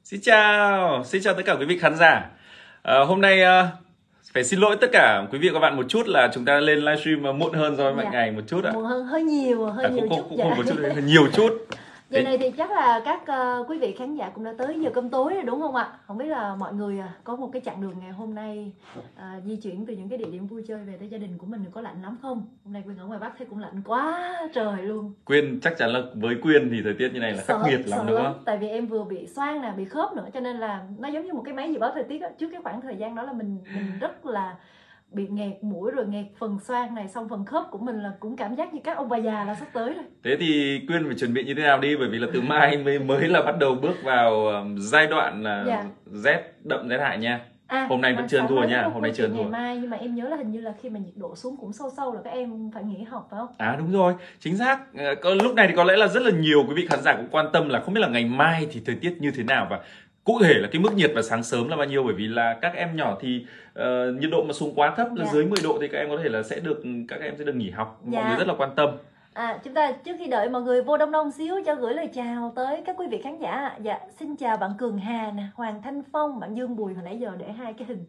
Xin chào tất cả quý vị khán giả. Hôm nay phải xin lỗi tất cả quý vị và các bạn một chút là chúng ta lên livestream muộn hơn so với mọi ngày một chút ạ. Muộn hơn hơi nhiều chút. Không một chút, nhiều chút. Giờ này thì chắc là các quý vị khán giả cũng đã tới giờ cơm tối rồi đúng không ạ? Không biết là mọi người có một cái chặng đường ngày hôm nay di chuyển từ những cái địa điểm vui chơi về tới gia đình của mình có lạnh lắm không? Hôm nay Quyên ở ngoài Bắc thấy cũng lạnh quá trời luôn. Quyên chắc chắn là với Quyên thì thời tiết như này là khắc nghiệt lắm đúng không? Tại vì em vừa bị xoang nè, bị khớp nữa, cho nên là nó giống như một cái máy dự báo thời tiết đó. Trước cái khoảng thời gian đó là mình rất là bị nghẹt mũi rồi nghẹt phần xoang này, xong phần khớp của mình là cũng cảm giác như các ông bà già là sắp tới rồi. Thế thì Quyên phải chuẩn bị như thế nào đi, bởi vì là từ mai mới là bắt đầu bước vào giai đoạn rét đậm rét hại nha. Hôm nay vẫn chưa thua nha, hôm nay chưa thua. Ngày mai, nhưng mà em nhớ là hình như là khi mà nhiệt độ xuống cũng sâu là các em phải nghỉ học phải không? Đúng rồi, chính xác. Lúc này thì có lẽ là rất là nhiều quý vị khán giả cũng quan tâm là không biết là ngày mai thì thời tiết như thế nào và cụ thể là cái mức nhiệt vào sáng sớm là bao nhiêu, bởi vì là các em nhỏ thì nhiệt độ mà xuống quá thấp là dưới 10 độ thì các em có thể là các em sẽ được nghỉ học. Mọi người rất là quan tâm. Chúng ta trước khi đợi mọi người vô đông xíu cho gửi lời chào tới các quý vị khán giả. Xin chào bạn Cường Hà nè, Hoàng Thanh Phong, bạn Dương Bùi hồi nãy giờ để hai cái hình.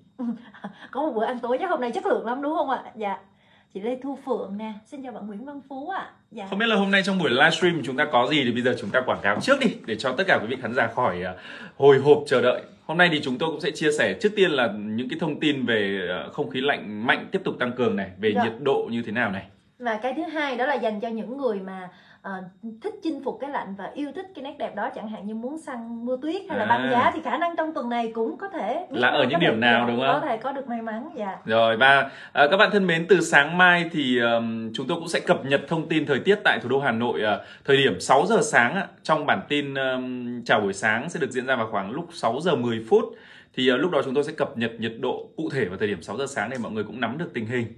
Có một bữa ăn tối chắc hôm nay chất lượng lắm đúng không ạ? Chị Lê Thu Phượng nè, xin chào bạn Nguyễn Văn Phú ạ. Không biết là hôm nay trong buổi livestream chúng ta có gì thì bây giờ chúng ta quảng cáo trước đi để cho tất cả quý vị khán giả khỏi hồi hộp chờ đợi. Hôm nay thì chúng tôi cũng sẽ chia sẻ trước tiên là những cái thông tin về không khí lạnh mạnh tiếp tục tăng cường này, về nhiệt độ như thế nào này. Và cái thứ hai đó là dành cho những người mà thích chinh phục cái lạnh và yêu thích cái nét đẹp đó, chẳng hạn như muốn săn mưa tuyết hay là băng giá, thì khả năng trong tuần này cũng có thể là ở những điểm nào đúng không? Có thể có được may mắn. Rồi, và các bạn thân mến, từ sáng mai thì chúng tôi cũng sẽ cập nhật thông tin thời tiết tại thủ đô Hà Nội. Thời điểm 6 giờ sáng trong bản tin chào buổi sáng sẽ được diễn ra vào khoảng lúc 6 giờ 10 phút. Thì lúc đó chúng tôi sẽ cập nhật nhiệt độ cụ thể vào thời điểm 6 giờ sáng để mọi người cũng nắm được tình hình.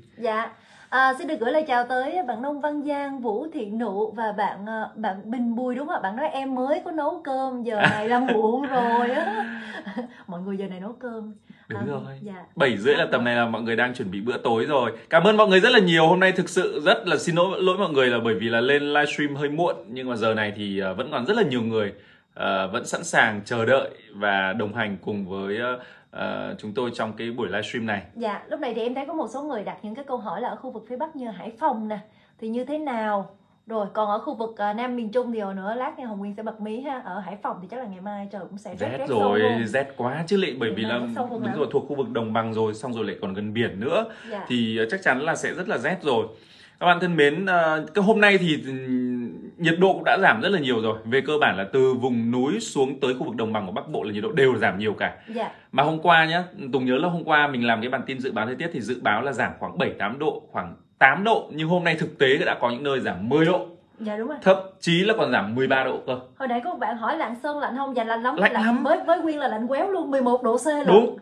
Xin được gửi lời chào tới bạn Nông Văn Giang, Vũ Thị Nụ và bạn Bình Bùi đúng không ạ? Bạn nói em mới có nấu cơm, giờ này là muộn rồi á. Mọi người giờ này nấu cơm. Đúng rồi. 7 rưỡi là tầm này là mọi người đang chuẩn bị bữa tối rồi. Cảm ơn mọi người rất là nhiều. Hôm nay thực sự rất là xin lỗi mọi người là bởi vì là lên livestream hơi muộn, nhưng mà giờ này thì vẫn còn rất là nhiều người vẫn sẵn sàng chờ đợi và đồng hành cùng với chúng tôi trong cái buổi livestream này. Lúc này thì em thấy có một số người đặt những cái câu hỏi là ở khu vực phía Bắc như Hải Phòng nè thì như thế nào, rồi còn ở khu vực Nam miền Trung thì hồi nữa lát nha Hồng Nguyên sẽ bật mí ha. Ở Hải Phòng thì chắc là ngày mai trời cũng sẽ rét rồi, rét quá chứ lị, bởi vì là đúng rồi, thuộc khu vực đồng bằng rồi, xong rồi lại còn gần biển nữa thì chắc chắn là sẽ rất là rét rồi. Các bạn thân mến, cái hôm nay thì nhiệt độ cũng đã giảm rất là nhiều rồi. Về cơ bản là từ vùng núi xuống tới khu vực đồng bằng của Bắc Bộ là nhiệt độ đều giảm nhiều cả. Mà hôm qua nhá, Tùng nhớ là hôm qua mình làm cái bản tin dự báo thời tiết thì dự báo là giảm khoảng 7-8 độ, khoảng 8 độ. Nhưng hôm nay thực tế đã có những nơi giảm 10 độ. Đúng rồi. Thậm chí là còn giảm 13 độ cơ. Hồi nãy có một bạn hỏi Lạng Sơn lạnh không? Lạnh lắm. Lạnh lắm. Với Quyên là lạnh quéo luôn, 11 độ C luôn. Đúng.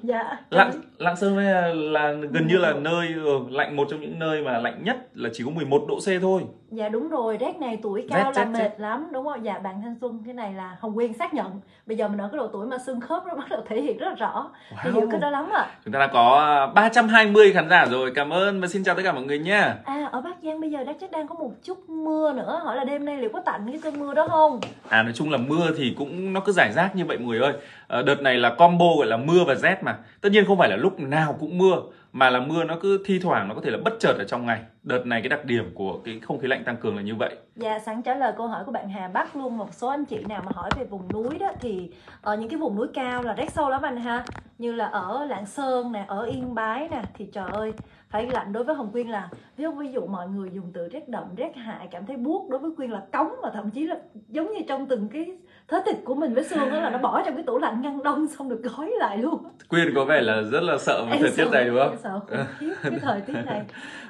Lạng Sơn là gần như là nơi lạnh, một trong những nơi mà lạnh nhất là chỉ có 11 độ C thôi. Đúng rồi, rét này tuổi cao là mệt lắm đúng không? Bạn Thanh Xuân, cái này là Hồng Nguyên xác nhận. Bây giờ mình ở cái độ tuổi mà xương khớp nó bắt đầu thể hiện rất là rõ. Thì hiểu cái đó lắm ạ. Chúng ta đã có 320 khán giả rồi. Cảm ơn và xin chào tất cả mọi người nha. Ở Bắc Giang bây giờ chắc đang có một chút mưa nữa. Hỏi là đêm nay liệu có tạnh cái cơn mưa đó không? Nói chung là mưa thì cũng nó cứ rải rác như vậy mọi người ơi. Đợt này là combo gọi là mưa và rét mà. Tất nhiên không phải là lúc nào cũng mưa, mà là mưa nó cứ thi thoảng, nó có thể là bất chợt ở trong ngày. Đợt này cái đặc điểm của cái không khí lạnh tăng cường là như vậy. Sẵn trả lời câu hỏi của bạn Hà Bắc luôn. Một số anh chị nào mà hỏi về vùng núi đó thì ở những cái vùng núi cao là rét sâu lắm anh ha. Như là ở Lạng Sơn nè, ở Yên Bái nè thì trời ơi, phải lạnh. Đối với Hồng Quyên là ví dụ mọi người dùng từ rét đậm, rét hại, cảm thấy buốt, đối với Quyên là cống, và thậm chí là giống như trong từng cái thớ thịt của mình với xương đó là nó bỏ trong cái tủ lạnh ngăn đông xong được gói lại luôn. Quyên có vẻ là rất là sợ với thời tiết này đúng không? Em sợ khủng khiếp cái thời tiết này.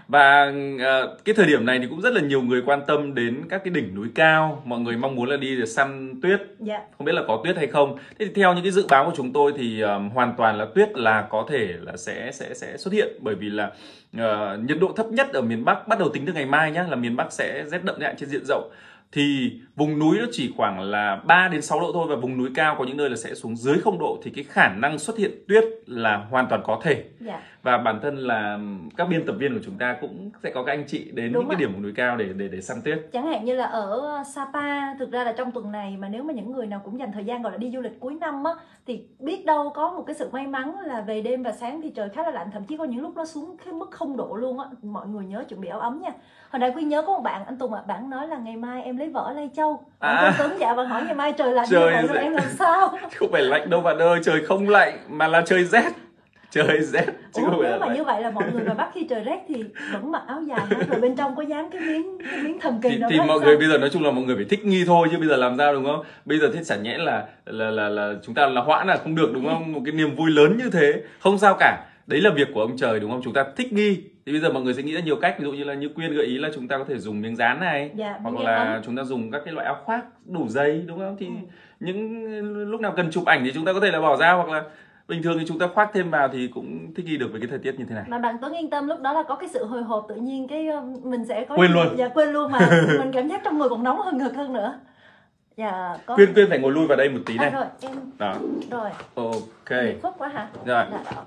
Và cái thời điểm này thì cũng rất là nhiều người quan tâm đến các cái đỉnh núi cao. Mọi người mong muốn là đi để săn tuyết. Không biết là có tuyết hay không. Thế thì theo những cái dự báo của chúng tôi thì hoàn toàn là tuyết là có thể là sẽ xuất hiện. Bởi vì là nhiệt độ thấp nhất ở miền Bắc bắt đầu tính từ ngày mai nhá, là miền Bắc sẽ rét đậm rét trên diện rộng. Thì Vùng núi nó chỉ khoảng là 3 đến 6 độ thôi, và vùng núi cao có những nơi là sẽ xuống dưới 0 độ, thì cái khả năng xuất hiện tuyết là hoàn toàn có thể. Và bản thân là các biên tập viên của chúng ta cũng sẽ có các anh chị đến những cái điểm vùng núi cao để săn tuyết. Chẳng hạn như là ở Sapa, thực ra là trong tuần này mà nếu mà những người nào cũng dành thời gian gọi là đi du lịch cuối năm á, thì biết đâu có một cái sự may mắn là về đêm và sáng thì trời khá là lạnh, thậm chí có những lúc nó xuống cái mức 0 độ luôn á. Mọi người nhớ chuẩn bị áo ấm nha. Hồi nãy Quyên nhớ có một bạn, anh Tùng ạ, bạn nói là ngày mai em lấy vợ Lai Châu. Bạn Tuấn dạ, bạn hỏi ngày mai trời lạnh như vậy rồi em làm sao? Không phải lạnh đâu bạn ơi, trời không lạnh mà là trời rét. Trời rét chứ không phải nếu mà như vậy là mọi người ngoài Bắc khi trời rét thì vẫn mặc áo dài hết, rồi bên trong có dán cái miếng thần kỳ đó. Thì mọi người bây giờ nói chung là mọi người phải thích nghi thôi, chứ bây giờ làm sao, đúng không? Bây giờ thế chả nhẽ là chúng ta là hoãn là không được, đúng không? Một cái niềm vui lớn như thế không sao cả, đấy là việc của ông trời, đúng không? Chúng ta thích nghi. Thì bây giờ mọi người sẽ nghĩ ra nhiều cách, ví dụ như là như Quyên gợi ý là chúng ta có thể dùng miếng dán này, hoặc là chúng ta dùng các cái loại áo khoác đủ dày, đúng không? Thì những lúc nào cần chụp ảnh thì chúng ta có thể là bỏ ra, hoặc là bình thường thì chúng ta khoác thêm vào thì cũng thích nghi được với cái thời tiết như thế này. Mà bạn Tuấn yên tâm, lúc đó là có cái sự hồi hộp, tự nhiên cái mình sẽ có quên luôn. Dạ quên luôn, mà mình cảm giác trong người còn nóng hơn, ngực hơn nữa. Dạ có. Quyên phải ngồi lui vào đây một tí này. Rồi em. Đó. Rồi. Ok. Phút quá hả? Rồi. Dạ.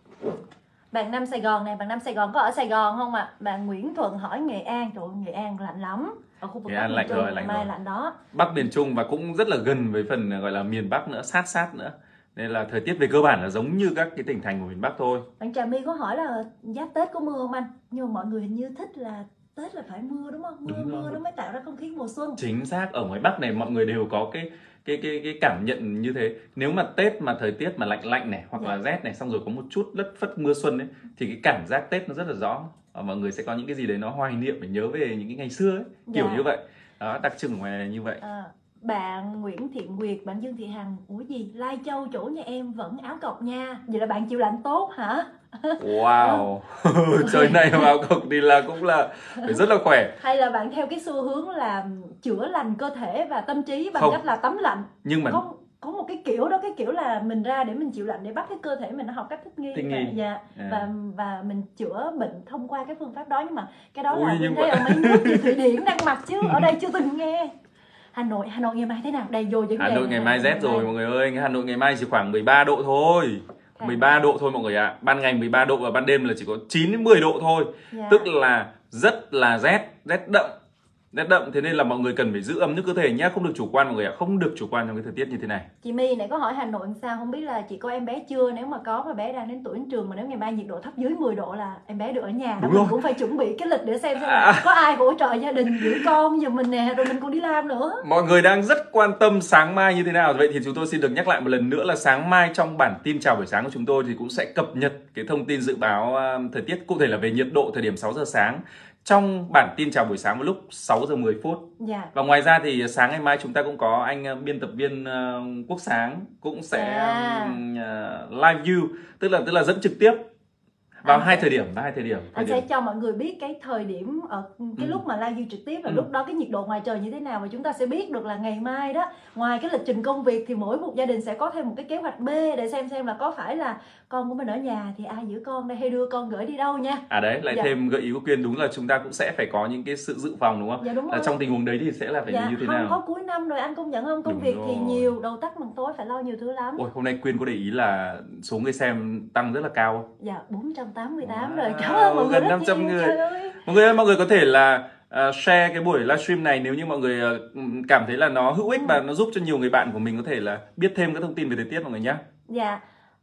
Bạn Nam Sài Gòn này, bạn Nam Sài Gòn có ở Sài Gòn không ạ? Bạn Nguyễn Thuận hỏi Nghệ An, trời ơi, Nghệ An lạnh lắm. Ở khu vực Bắc miền Trung ngày mai lạnh đó. Bắc miền Trung và cũng rất là gần với phần gọi là miền Bắc nữa, sát nữa. Nên là thời tiết về cơ bản là giống như các cái tỉnh thành của miền Bắc thôi. Bạn Trà My có hỏi là giáp Tết có mưa không anh? Nhưng mà mọi người hình như thích là Tết là phải mưa đúng không? Mưa nó mới tạo ra không khí mùa xuân. Chính xác, ở ngoài Bắc này mọi người đều có cái cảm nhận như thế. Nếu mà Tết mà thời tiết mà lạnh này hoặc là rét này, xong rồi có một chút lất phất mưa xuân ấy, thì cái cảm giác Tết nó rất là rõ. Mọi người sẽ có những cái gì đấy nó hoài niệm để nhớ về những cái ngày xưa ấy, kiểu như vậy. Đó, đặc trưng ngoài như vậy. Bạn Nguyễn Thiện Nguyệt, bạn Dương Thị Hằng, ủa gì Lai Châu chỗ nhà em vẫn áo cộc nha, vậy là bạn chịu lạnh tốt hả? Wow. Trời này mà áo cộc thì là cũng là phải rất là khỏe. Hay là bạn theo cái xu hướng là chữa lành cơ thể và tâm trí bằng cách là tắm lạnh? Nhưng mà có một cái kiểu đó, cái kiểu là mình ra để mình chịu lạnh để bắt cái cơ thể mình nó học cách thích nghi. Và mình chữa bệnh thông qua cái phương pháp đó, nhưng mà cái đó là mình thấy ở mấy nước như Thụy Điển, Đan Mạch, chứ ở đây chưa từng nghe. Hà Nội ngày mai thế nào? Đây vô vấn đề. Hà Nội ngày mai rét rồi mọi người ơi. Hà Nội ngày mai chỉ khoảng 13 độ thôi. 13 độ thôi mọi người ạ. Ban ngày 13 độ và ban đêm là chỉ có 9 đến 10 độ thôi. Tức là rất là rét đậm. Rét đậm, thế nên là mọi người cần phải giữ ấm nước cơ thể nhé, không được chủ quan mọi người ạ, không được chủ quan trong cái thời tiết như thế này. Chị My này có hỏi Hà Nội sao, không biết là chị có em bé chưa, nếu mà có mà bé đang đến tuổi đến trường, mà nếu ngày mai nhiệt độ thấp dưới 10 độ là em bé được ở nhà. Đúng, mình cũng phải chuẩn bị cái lịch để xem là có ai hỗ trợ gia đình giữ con giùm mình nè, rồi mình còn đi làm nữa. Mọi người đang rất quan tâm sáng mai như thế nào, vậy thì chúng tôi xin được nhắc lại một lần nữa là sáng mai trong bản tin chào buổi sáng của chúng tôi thì cũng sẽ cập nhật cái thông tin dự báo thời tiết, cụ thể là về nhiệt độ thời điểm 6 giờ sáng trong bản tin chào buổi sáng vào lúc 6 giờ 10 phút. Và ngoài ra thì sáng ngày mai chúng ta cũng có anh biên tập viên Quốc Sáng cũng sẽ live view, tức là dẫn trực tiếp vào hai thời điểm. Anh sẽ cho mọi người biết cái thời điểm ở cái lúc mà live view trực tiếp là lúc đó cái nhiệt độ ngoài trời như thế nào, và chúng ta sẽ biết được là ngày mai đó, ngoài cái lịch trình công việc thì mỗi một gia đình sẽ có thêm một cái kế hoạch B để xem là có phải là con của mình ở nhà thì ai giữ con đây, hay đưa con gửi đi đâu nha. Đấy lại thêm gợi ý của Quyên, đúng là chúng ta cũng sẽ phải có những cái sự dự phòng, đúng không? Dạ đúng rồi. Trong tình huống đấy thì sẽ là phải như thế nào? Không có cuối năm rồi, anh công nhận không? Công việc thì nhiều, đầu tắt mặt tối, phải lo nhiều thứ lắm. Ôi, hôm nay Quyên có để ý là số người xem tăng rất là cao. Dạ 488 rồi, cảm ơn mọi người gần 500 người. Mọi người có thể là share cái buổi livestream này nếu như mọi người cảm thấy là nó hữu ích và nó giúp cho nhiều người bạn của mình có thể là biết thêm các thông tin về thời tiết mọi người nhé. Dạ.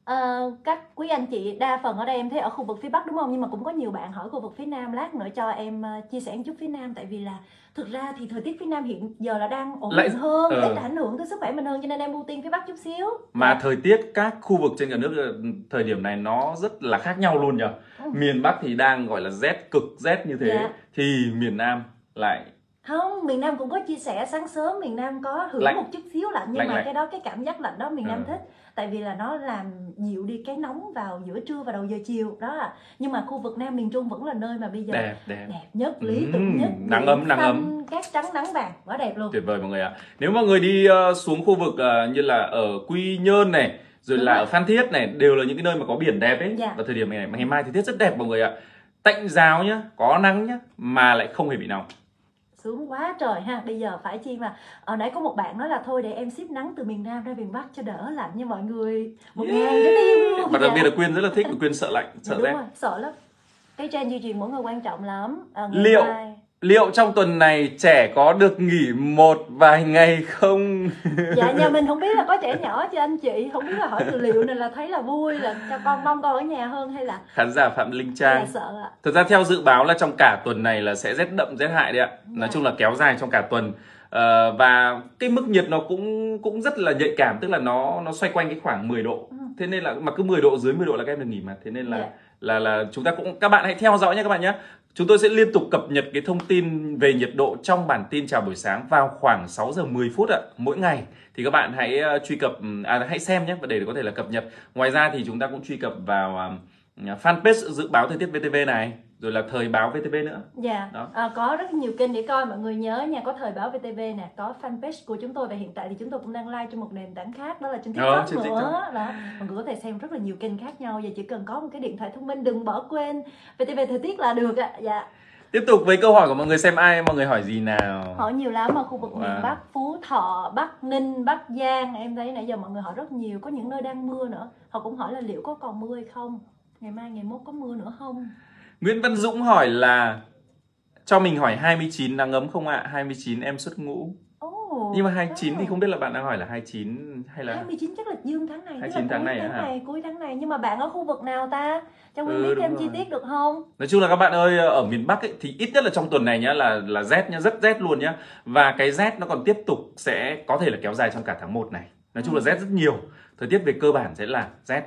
Các quý anh chị đa phần ở đây em thấy ở khu vực phía Bắc đúng không, nhưng mà cũng có nhiều bạn hỏi khu vực phía Nam, lát nữa cho em chia sẻ một chút phía Nam, tại vì là thực ra thì thời tiết phía Nam hiện giờ là đang ổn định hơn, ít ảnh hưởng tới sức khỏe mình hơn, cho nên em ưu tiên phía Bắc chút xíu. Mà thời tiết các khu vực trên cả nước thời điểm này nó rất là khác nhau luôn nhỉ. Miền Bắc thì đang gọi là rét, cực rét như thế, thì miền Nam lại không, miền Nam cũng có chia sẻ sáng sớm miền Nam có hưởng một chút xíu lạnh, nhưng mà cái đó, cái cảm giác lạnh đó miền Nam thích, tại vì là nó làm dịu đi cái nóng vào giữa trưa và đầu giờ chiều đó. Nhưng mà khu vực Nam miền Trung vẫn là nơi mà bây giờ đẹp nhất, lý tưởng nhất, nắng ấm, cát trắng nắng vàng, quá đẹp luôn. Tuyệt vời mọi người ạ. Nếu mọi người đi xuống khu vực như là ở Quy Nhơn này, rồi là ở Phan Thiết này, đều là những cái nơi mà có biển đẹp ấy. Và thời điểm này, ngày mai thời tiết rất đẹp mọi người ạ. Tạnh ráo nhá, có nắng nhá, mà lại không hề bị nóng. sướng quá trời ha. Bây giờ phải chi mà nãy có một bạn nói là thôi để em ship nắng từ miền Nam ra miền Bắc cho đỡ lạnh nha mọi người. 1.000 cái tim luôn. Và đặc biệt là Quyên rất là thích, Quyên sợ lạnh, sợ đúng rét. Rồi, sợ lắm. Cái trend duy trì mỗi người quan trọng lắm. Liệu trong tuần này trẻ có được nghỉ một vài ngày không? Dạ nhà mình không biết là có trẻ nhỏ cho anh chị, không biết là hỏi từ liệu này là thấy là vui là cho con mong con ở nhà hơn hay là khán giả Phạm Linh Trang sợ ạ. Thực ra theo dự báo là trong cả tuần này là sẽ rét đậm rét hại đấy ạ. Nói chung là kéo dài trong cả tuần. Và cái mức nhiệt nó cũng rất là nhạy cảm, tức là nó xoay quanh cái khoảng 10 độ. Thế nên là mà cứ 10 độ dưới 10 độ là các em được nghỉ mà. Thế nên là chúng ta cũng, các bạn hãy theo dõi nhé các bạn nhé. Chúng tôi sẽ liên tục cập nhật cái thông tin về nhiệt độ trong bản tin chào buổi sáng vào khoảng 6 giờ 10 phút ạ, mỗi ngày. Thì các bạn hãy truy cập, hãy xem nhé, và để có thể là cập nhật. Ngoài ra thì chúng ta cũng truy cập vào fanpage dự báo thời tiết VTV này, rồi là thời báo VTV nữa. Dạ, có rất nhiều kênh để coi, mọi người nhớ nha, có thời báo VTV nè, có fanpage của chúng tôi, và hiện tại thì chúng tôi cũng đang live trên một nền tảng khác, đó là trên TikTok nữa. Đó, mọi người có thể xem rất là nhiều kênh khác nhau, và chỉ cần có một cái điện thoại thông minh đừng bỏ quên VTV thời tiết là được ạ. Dạ. Tiếp tục với câu hỏi của mọi người, xem mọi người hỏi gì nào. Hỏi nhiều lắm ở khu vực miền Bắc, Phú Thọ, Bắc Ninh, Bắc Giang. Em thấy nãy giờ mọi người hỏi rất nhiều, có những nơi đang mưa nữa. Họ cũng hỏi là liệu có còn mưa hay không, ngày mai ngày mốt có mưa nữa không. Nguyễn Văn Dũng hỏi là cho mình hỏi 29 nắng ấm không ạ? 29 em xuất ngũ. Nhưng mà 29 thì không biết là bạn đang hỏi là 29 hay là 29 chắc là dương tháng này, 29 tháng này hả? Cuối tháng này. Nhưng mà bạn ở khu vực nào ta? Cho mình biết thêm chi tiết được không? Nói chung là các bạn ơi, ở miền Bắc ấy, thì ít nhất là trong tuần này nhá, là rét nhá, rất rét luôn nhá. Và cái rét nó còn tiếp tục sẽ có thể là kéo dài trong cả tháng 1 này. Nói chung là rét rất nhiều. Thời tiết về cơ bản sẽ là rét.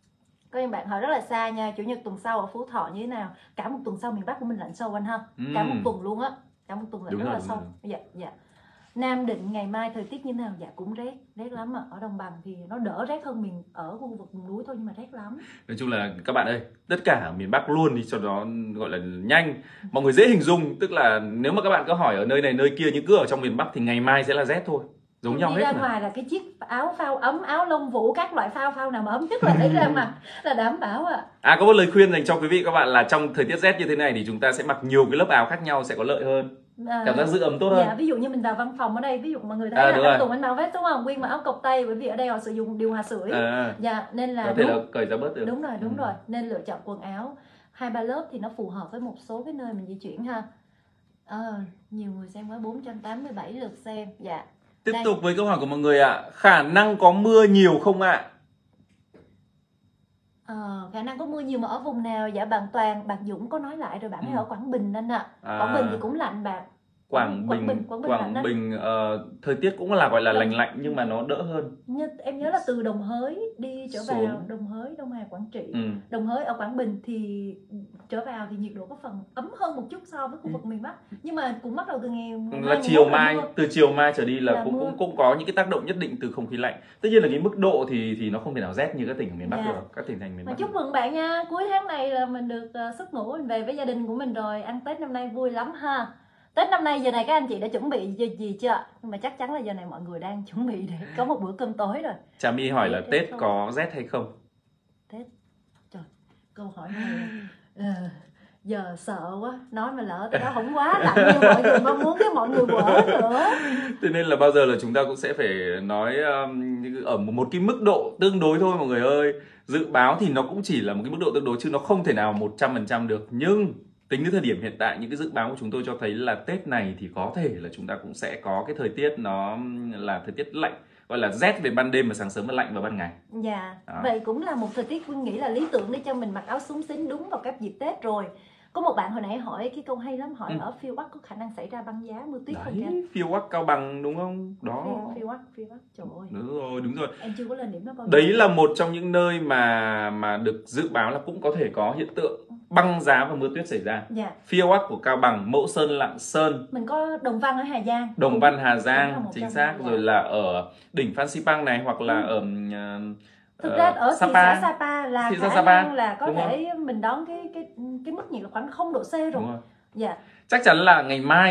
Có những bạn hỏi rất là xa nha, Chủ nhật tuần sau ở Phú Thọ như thế nào? Cả một tuần sau miền Bắc của mình lạnh sâu anh ha. Cả một tuần luôn á. Cả một tuần lạnh rất là sâu. Dạ. Nam Định ngày mai thời tiết như thế nào? Dạ cũng rét lắm ạ. Ở đồng bằng thì nó đỡ rét hơn mình ở khu vực vùng núi thôi, nhưng mà rét lắm. Nói chung là các bạn ơi, tất cả ở miền Bắc luôn đi cho nó gọi là nhanh, mọi người dễ hình dung. Tức là nếu mà các bạn có hỏi ở nơi này nơi kia, nhưng cứ ở trong miền Bắc thì ngày mai sẽ là rét thôi, giống nhau hết. Đi ra ngoài là cái chiếc áo phao ấm, áo lông vũ, các loại phao nào mà ấm nhất là lấy ra mặc là đảm bảo ạ. Có một lời khuyên dành cho quý vị các bạn là trong thời tiết rét như thế này thì chúng ta sẽ mặc nhiều cái lớp áo khác nhau sẽ có lợi hơn. Cảm giác giữ ấm tốt hơn. Dạ, ví dụ như mình vào văn phòng ở đây, ví dụ mọi người thấy là anh Tùng anh Bao vest đúng không? Quyên mà áo cộc tay, bởi vì ở đây họ sử dụng điều hòa sưởi. Dạ, nên là có thể là cởi ra bớt được. Đúng rồi. Nên lựa chọn quần áo 2-3 lớp thì nó phù hợp với một số cái nơi mình di chuyển ha. Nhiều người xem quá, 487 lượt xem. Dạ. Tiếp tục với câu hỏi của mọi người ạ. Khả năng có mưa nhiều không ạ? Khả năng có mưa nhiều mà ở vùng nào? Dạ bạn Toàn, bạn Dũng có nói lại rồi, bạn ấy ở Quảng Bình anh ạ. Quảng Bình thì cũng lạnh bạn. Quảng Bình thời tiết cũng là gọi là lạnh nhưng mà nó đỡ hơn. Em nhớ là từ Đồng Hới đi trở vào Đồng Hới, Đông Hà, Quảng Trị. Đồng Hới ở Quảng Bình thì trở vào thì nhiệt độ có phần ấm hơn một chút so với khu vực miền Bắc. Nhưng mà cũng bắt đầu từ ngày từ chiều mai trở đi là cũng có những cái tác động nhất định từ không khí lạnh. Tất nhiên là cái mức độ thì nó không thể nào rét như các tỉnh ở miền Bắc được, các tỉnh thành miền Bắc. Chúc mừng bạn nha, cuối tháng này là mình được xuất ngũ, mình về với gia đình của mình rồi, ăn Tết năm nay vui lắm ha. Tết năm nay giờ này các anh chị đã chuẩn bị gì chưa? Nhưng mà chắc chắn là giờ này mọi người đang chuẩn bị để có một bữa cơm tối rồi. Trà My hỏi là Tết có rét hay không? Tết, trời, câu hỏi này giờ sợ quá, nói mà lỡ tới đó không quá lạnh như mọi người mong muốn, cái mọi người quở nữa. Thế nên là bao giờ là chúng ta cũng sẽ phải nói ở một cái mức độ tương đối thôi mọi người ơi. Dự báo thì nó cũng chỉ là một cái mức độ tương đối chứ nó không thể nào 100% được. Nhưng tính đến thời điểm hiện tại, những cái dự báo của chúng tôi cho thấy là Tết này thì có thể là chúng ta cũng sẽ có cái thời tiết nó là thời tiết lạnh, gọi là rét về ban đêm và sáng sớm và lạnh vào ban ngày. Dạ, vậy cũng là một thời tiết Quyên nghĩ là lý tưởng để cho mình mặc áo xúng xính đúng vào các dịp Tết rồi. Có một bạn hồi nãy hỏi cái câu hay lắm, hỏi ở phiêu Bắc có khả năng xảy ra băng giá mưa tuyết không nha? Phiêu Bắc Cao Bằng đúng không? Đó. Phiêu Bắc, trời ơi. Đúng rồi. Em chưa có lên điểm đó bao giờ. Đấy là một trong những nơi mà được dự báo là cũng có thể có hiện tượng băng giá và mưa tuyết xảy ra. Dạ. Phiêu Bắc của Cao Bằng, Mẫu Sơn, Lạng Sơn. Mình có Đồng Văn ở Hà Giang. Đồng Văn Hà Giang, chính xác. Rồi là ở đỉnh Phan Xipang này, hoặc là ở thực ra ở thị xã Sapa là khả năng là có thể mình đón cái mức nhiệt là khoảng 0 độ C rồi. Đúng rồi. Dạ. Chắc chắn là ngày mai nhá,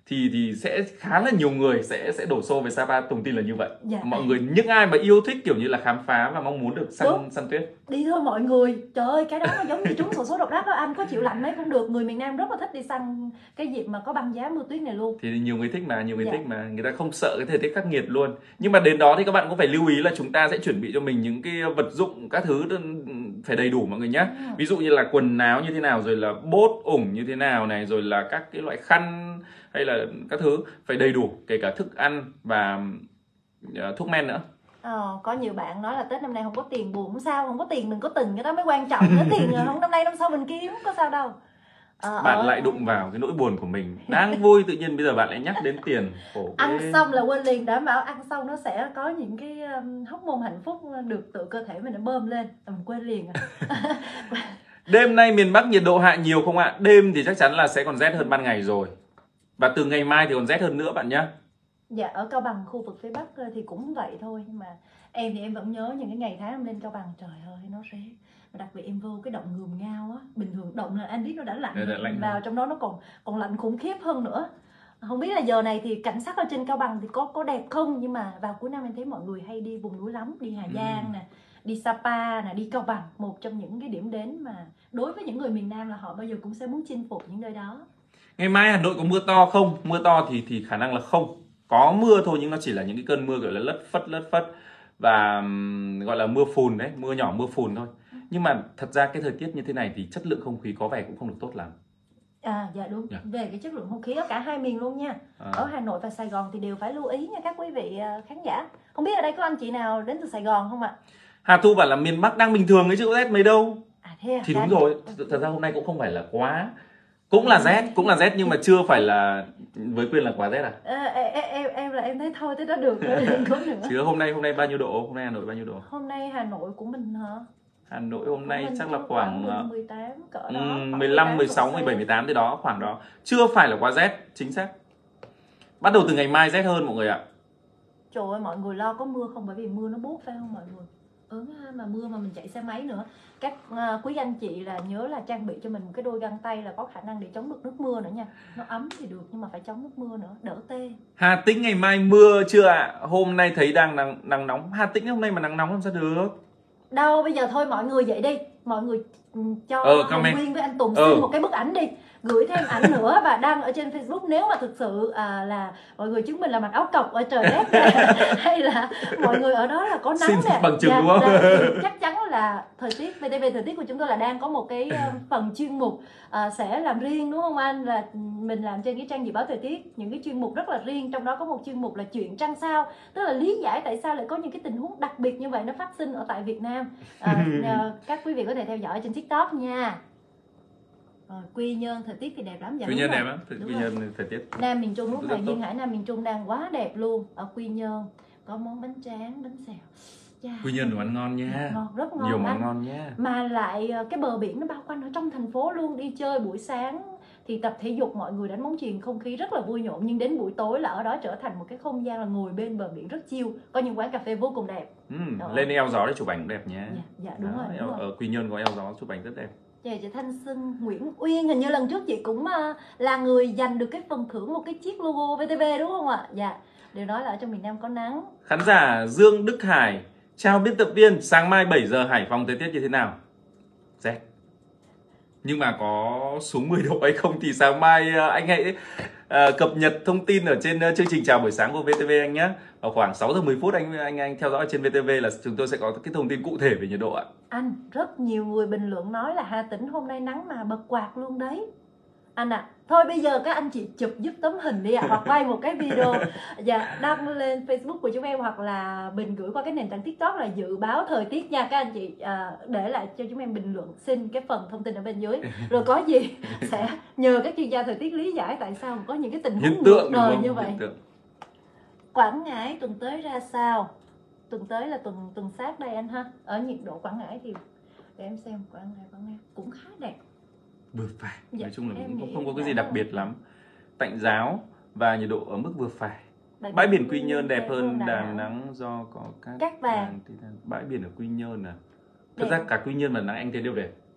thì sẽ khá là nhiều người sẽ đổ xô về Sapa. Tùng tin là như vậy. Mọi người, những ai mà yêu thích kiểu như là khám phá và mong muốn được săn tuyết, đi thôi mọi người. Trời ơi, cái đó nó giống như trúng xổ số độc đắc đó anh. Có chịu lạnh mấy cũng được. Người miền Nam rất là thích đi săn cái dịp mà có băng giá mưa tuyết này luôn. Thì nhiều người thích mà, thích mà, người ta không sợ cái thời tiết khắc nghiệt luôn. Nhưng mà đến đó thì các bạn cũng phải lưu ý là chúng ta sẽ chuẩn bị cho mình những cái vật dụng các thứ phải đầy đủ mọi người nhé. Ví dụ như là quần áo như thế nào, rồi là bốt ủng như thế nào này, rồi là các cái loại khăn hay là các thứ phải đầy đủ, kể cả thức ăn và thuốc men nữa. Có nhiều bạn nói là Tết năm nay không có tiền, buồn không sao, không có tiền đừng có từng, cái đó mới quan trọng. Cái tiền không, năm nay năm sau mình kiếm có sao đâu. Bạn lại đụng vào cái nỗi buồn của mình đang vui, tự nhiên bây giờ bạn lại nhắc đến tiền. Ăn xong là quên liền, đảm bảo ăn xong nó sẽ có những cái hormone hạnh phúc được tự cơ thể mình nó bơm lên, mình quên liền. Đêm nay miền Bắc nhiệt độ hạ nhiều không ạ? Đêm thì chắc chắn là sẽ còn rét hơn ban ngày rồi, và từ ngày mai thì còn rét hơn nữa bạn nhé. Dạ, ở Cao Bằng khu vực phía Bắc thì cũng vậy thôi, nhưng mà em thì em vẫn nhớ những cái ngày tháng em lên Cao Bằng, trời ơi nó rét. Và đặc biệt em vô cái động Ngườm Ngao á, bình thường động là anh biết nó đã lạnh rồi, lạnh vào trong đó nó còn lạnh khủng khiếp hơn nữa. Không biết là giờ này thì cảnh sắc ở trên Cao Bằng thì có đẹp không, nhưng mà vào cuối năm em thấy mọi người hay đi vùng núi lắm, đi Hà Giang nè, đi Sapa nè, đi Cao Bằng, một trong những cái điểm đến mà đối với những người miền Nam là họ bao giờ cũng sẽ muốn chinh phục những nơi đó. Ngày mai Hà Nội có mưa to không? Mưa to thì khả năng là không. Có mưa thôi, nhưng nó chỉ là những cái cơn mưa gọi là lất phất và gọi là mưa phùn đấy, mưa nhỏ mưa phùn thôi. Nhưng mà thật ra cái thời tiết như thế này thì chất lượng không khí có vẻ cũng không được tốt lắm. Dạ đúng. Về cái chất lượng không khí ở cả hai miền luôn nha. Ở Hà Nội và Sài Gòn thì đều phải lưu ý nha các quý vị khán giả. Không biết ở đây có anh chị nào đến từ Sài Gòn không ạ? Hà Thu bảo là miền Bắc đang bình thường ấy chứ có rét mấy đâu. Thế à? Thì đúng rồi, thật ra hôm nay cũng không phải là quá, cũng là rét nhưng mà chưa phải là với Quyên là quá rét à? Em thấy thôi thế đó được rồi, đừng có nữa. Chứ hôm nay bao nhiêu độ? Hôm nay Hà Nội bao nhiêu độ? Hôm nay Hà Nội của mình hả? Hà Nội hôm nay chắc là khoảng 18 cỡ đó, 15, 16, 17, 18 tới đó, khoảng đó. Chưa phải là quá rét, chính xác. Bắt đầu từ ngày mai rét hơn mọi người ạ. Trời ơi, mọi người lo có mưa không? Bởi vì mưa nó buốt phải không mọi người? Mà mưa mà mình chạy xe máy nữa. Các quý anh chị là nhớ là trang bị cho mình một cái đôi găng tay là có khả năng để chống được nước mưa nữa nha. Nó ấm thì được nhưng mà phải chống nước mưa nữa, đỡ tê. Hà Tĩnh ngày mai mưa chưa ạ? Hôm nay thấy đang nắng nóng. Hà Tĩnh hôm nay mà nắng nóng làm sao được? Đâu, bây giờ thôi mọi người vậy đi. Mọi người cho Hồng Nguyên với anh Tùng xin một cái bức ảnh đi, gửi thêm ảnh nữa và đăng ở trên Facebook. Nếu mà thực sự là mọi người chứng minh là mặc áo cộc ở trời rét hay là mọi người ở đó là có nắng nè, bằng chứng đúng không? chắc chắn là thời tiết VTV thời tiết của chúng tôi là đang có một cái phần chuyên mục sẽ làm riêng, đúng không anh? Là mình làm trên cái trang dự báo thời tiết những cái chuyên mục rất là riêng, trong đó có một chuyên mục là chuyện trăng sao, tức là lý giải tại sao lại có những cái tình huống đặc biệt như vậy nó phát sinh ở tại Việt Nam. Các quý vị có thể theo dõi trên TikTok nha. Quy Nhơn thời tiết thì đẹp lắm. Quy Nhơn đẹp lắm, Quy Nhơn thời tiết Nam miền Trung lúc này Duyên Hải Nam miền Trung đang quá đẹp luôn. Ở Quy Nhơn có món bánh tráng, bánh xèo. Quy Nhơn đồ ăn ngon nha, ngon, rất ngon, nhiều món ngon nha. Mà lại cái bờ biển nó bao quanh ở trong thành phố luôn. Đi chơi buổi sáng thì tập thể dục, mọi người đánh bóng chuyền, không khí rất là vui nhộn. Nhưng đến buổi tối là ở đó trở thành một cái không gian là ngồi bên bờ biển rất chill. Có những quán cà phê vô cùng đẹp. Lên eo gió để chụp ảnh cũng đẹp nha. Dạ đúng rồi. Ở Quy Nhơn có eo gió chụp ảnh rất đẹp. Chị Thanh Xuân Nguyễn Uyên, hình như lần trước chị cũng là người giành được cái phần thưởng một cái chiếc logo VTV đúng không ạ? Dạ, điều đó là ở trong miền Nam có nắng. Khán giả Dương Đức Hải: chào biên tập viên, sáng mai 7 giờ Hải Phòng thời tiết như thế nào? Rét. Nhưng mà có xuống 10 độ hay không thì sáng mai anh hãy cập nhật thông tin ở trên chương trình Chào buổi sáng của VTV anh nhé. Vào khoảng 6 giờ 10 phút anh theo dõi trên VTV là chúng tôi sẽ có cái thông tin cụ thể về nhiệt độ ạ. Anh, rất nhiều người bình luận nói là Hà Tĩnh hôm nay nắng mà bật quạt luôn đấy. Anh ạ, thôi bây giờ các anh chị chụp giúp tấm hình đi ạ, hoặc quay một cái video đăng lên Facebook của chúng em, hoặc là bình gửi qua cái nền tảng TikTok là dự báo thời tiết nha. Các anh chị để lại cho chúng em bình luận, xin cái phần thông tin ở bên dưới. Rồi có gì sẽ nhờ các chuyên gia thời tiết lý giải tại sao có những cái tình huống ngược đời như vậy. Quảng Ngãi tuần tới ra sao? Tuần tới là tuần sát đây anh ha. Ở nhiệt độ Quảng Ngãi thì để em xem, Quảng Ngãi cũng khá đẹp, vừa phải. Nói chung là cũng không có cái gì đặc biệt lắm, tạnh giáo và nhiệt độ ở mức vừa phải. Bãi biển Quy Nhơn đẹp hơn Đà Nẵng do có cát vàng. Bãi biển ở Quy Nhơn à? Thật ra cả Quy Nhơn và Đà Nẵng anh thấy đều đẹp.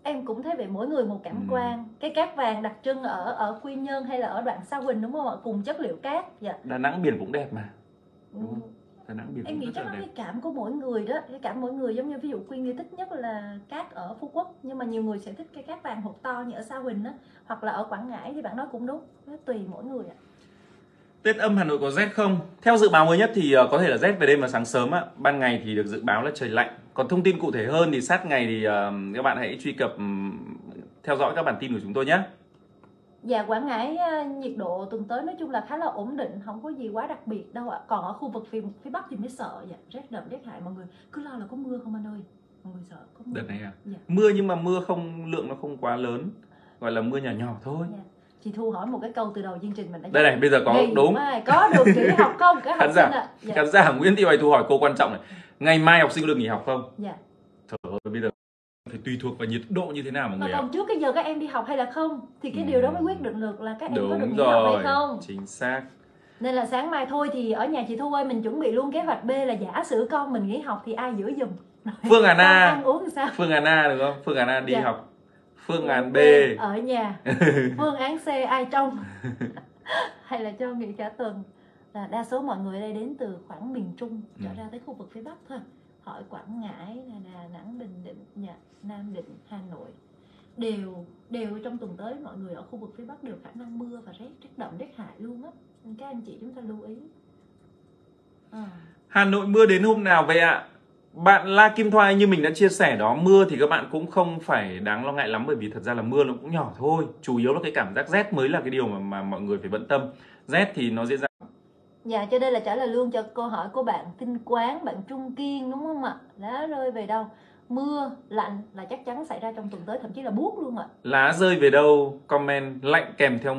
Em cũng thấy vậy, mỗi người một cảm quan. Cái cát vàng đặc trưng ở Quy Nhơn hay là ở đoạn Sa Huỳnh đúng không ạ? Cùng chất liệu cát. Dạ. Đà Nẵng biển cũng đẹp mà. Đúng không? Đà Nẵng biển Em nghĩ chắc là cái cảm của mỗi người đó, cái cảm mỗi người, giống như ví dụ Quyên yêu thích nhất là cát ở Phú Quốc, nhưng mà nhiều người sẽ thích cái cát vàng hột to như ở Sa Huỳnh đó, hoặc là ở Quảng Ngãi thì bạn nói cũng đúng, nó tùy mỗi người ạ. Tết âm Hà Nội có rét không? Theo dự báo mới nhất thì có thể là rét về đêm và sáng sớm ạ. Ban ngày thì được dự báo là trời lạnh. Còn thông tin cụ thể hơn thì sát ngày thì các bạn hãy truy cập theo dõi các bản tin của chúng tôi nhé. Dạ, Quảng Ngãi nhiệt độ tuần tới nói chung là khá là ổn định, không có gì quá đặc biệt đâu ạ. Còn ở khu vực phía Bắc thì mới sợ, dạ, rét đậm rét hại, mọi người cứ lo là có mưa không anh ơi. Mọi người sợ có mưa. Đợt này à? Dạ. Mưa nhưng mà mưa lượng nó không quá lớn, gọi là mưa nhỏ nhỏ thôi. Dạ. Chị Thu hỏi một cái câu từ đầu chương trình mình đã. Đây này, bây giờ có đúng. Có được nghỉ học không? Cái học sinh ạ. Dạ. Khán giả Nguyễn Thị Hoài Thu hỏi cô quan trọng này. Ngày mai học sinh có được nghỉ học không? Dạ. Trời ơi, bây giờ phải tùy thuộc vào nhiệt độ như thế nào mọi người ạ. Còn trước cái giờ các em đi học hay là không thì cái điều đó mới quyết định được là các em có được nghỉ học hay không. Chính xác. Nên là sáng mai thôi thì ở nhà chị Thu ơi, mình chuẩn bị luôn kế hoạch B là giả sử con mình nghỉ học thì ai giữ giùm. Phương Hàn A ăn uống sao? Phương Hàn A được không? Phương Hàn A đi học. Phương Án B ở nhà. Phương án C ai trông. Hay là cho nghỉ cả tuần. Là đa số mọi người ở đây đến từ khoảng miền Trung trở ra tới khu vực phía Bắc thôi. Hỏi Quảng Ngãi, Đà Nẵng, Bình Định, Nam Định, Hà Nội đều trong tuần tới mọi người ở khu vực phía Bắc đều khả năng mưa và rét đậm rét hại luôn á. Nên các anh chị chúng ta lưu ý. Hà Nội mưa đến hôm nào vậy ạ? Bạn La Kim Thoai, như mình đã chia sẻ đó, mưa thì các bạn cũng không phải đáng lo ngại lắm, bởi vì thật ra là mưa nó cũng nhỏ thôi. Chủ yếu là cái cảm giác rét mới là cái điều mà mọi người phải bận tâm. Rét thì nó diễn ra. Dạ, cho đây là trả lời luôn cho câu hỏi của bạn Tinh Quán, bạn Trung Kiên đúng không ạ? Lá rơi về đâu? Mưa, lạnh là chắc chắn xảy ra trong tuần tới, thậm chí là buốt luôn ạ. Lá rơi về đâu? Comment lạnh kèm theo